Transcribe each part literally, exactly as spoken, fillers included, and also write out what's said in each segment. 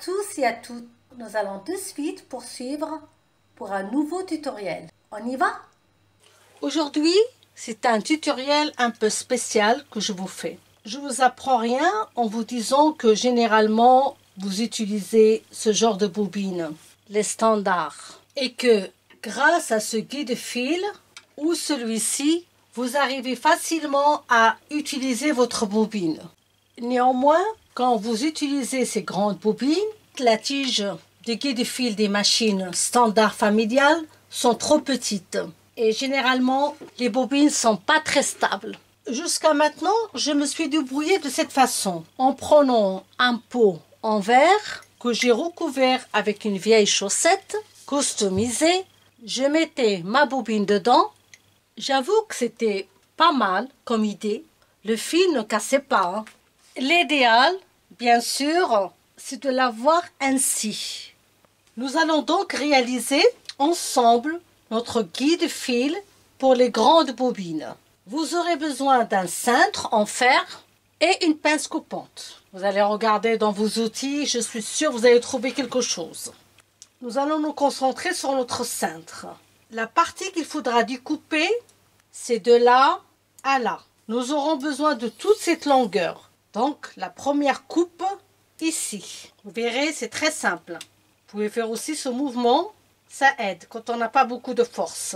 tous et à toutes. Nous allons de suite poursuivre pour un nouveau tutoriel. On y va? Aujourd'hui, c'est un tutoriel un peu spécial que je vous fais. Je ne vous apprends rien en vous disant que généralement, vous utilisez ce genre de bobine, les standards. Et que grâce à ce guide-fil ou celui-ci, vous arrivez facilement à utiliser votre bobine. Néanmoins, quand vous utilisez ces grandes bobines, la tige de guide-fil des machines standards familiales sont trop petites. Et généralement, les bobines ne sont pas très stables. Jusqu'à maintenant, je me suis débrouillée de cette façon. En prenant un pot en verre que j'ai recouvert avec une vieille chaussette customisée, je mettais ma bobine dedans. J'avoue que c'était pas mal comme idée. Le fil ne cassait pas. Hein. L'idéal, bien sûr, c'est de l'avoir ainsi. Nous allons donc réaliser ensemble notre guide-fil pour les grandes bobines. Vous aurez besoin d'un cintre en fer et une pince coupante. Vous allez regarder dans vos outils, je suis sûre que vous allez trouver quelque chose. Nous allons nous concentrer sur notre cintre. La partie qu'il faudra découper, c'est de là à là. Nous aurons besoin de toute cette longueur. Donc, la première coupe ici. Vous verrez, c'est très simple. Vous pouvez faire aussi ce mouvement. Ça aide quand on n'a pas beaucoup de force.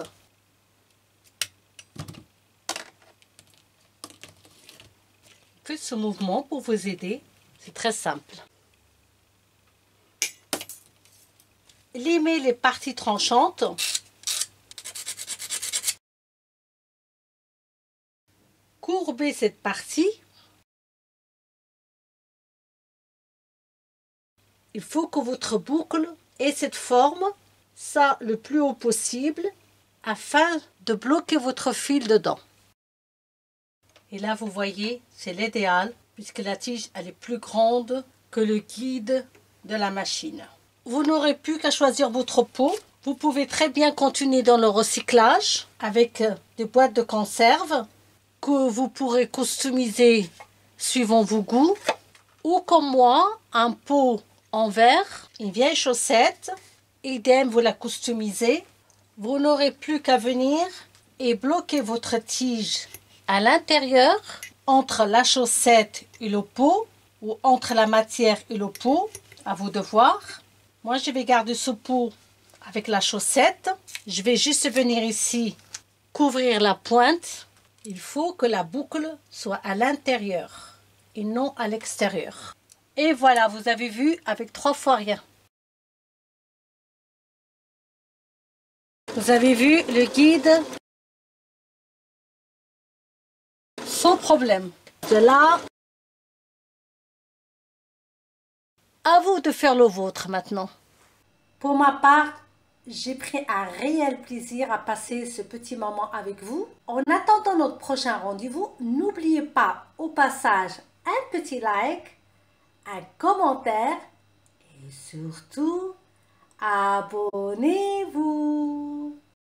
Faites ce mouvement pour vous aider. C'est très simple. Limez les parties tranchantes. Courbez cette partie. Il faut que votre boucle ait cette forme, ça le plus haut possible, afin de bloquer votre fil dedans. Et là, vous voyez, c'est l'idéal, puisque la tige elle est plus grande que le guide de la machine. Vous n'aurez plus qu'à choisir votre pot. Vous pouvez très bien continuer dans le recyclage avec des boîtes de conserve que vous pourrez customiser suivant vos goûts. Ou comme moi, un pot en verre, une vieille chaussette, idem, vous la customisez. Vous n'aurez plus qu'à venir et bloquer votre tige à l'intérieur, entre la chaussette et le pot, ou entre la matière et le pot, à vous de voir. Moi, je vais garder ce pot avec la chaussette. Je vais juste venir ici, couvrir la pointe. Il faut que la boucle soit à l'intérieur et non à l'extérieur. Et voilà, vous avez vu, avec trois fois rien. Vous avez vu le guide sans problème. De là, à vous de faire le vôtre maintenant. Pour ma part, j'ai pris un réel plaisir à passer ce petit moment avec vous. En attendant notre prochain rendez-vous, n'oubliez pas au passage un petit like, un commentaire et surtout, abonnez-vous.